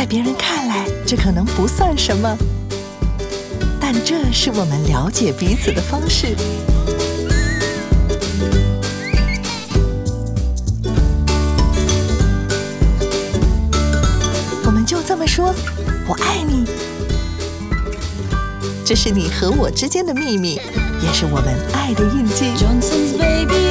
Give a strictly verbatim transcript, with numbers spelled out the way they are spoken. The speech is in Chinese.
在别人看来，这可能不算什么，但这是我们了解彼此的方式。我们就这么说，我爱你。这是你和我之间的秘密，也是我们爱的印记。 Johnson's baby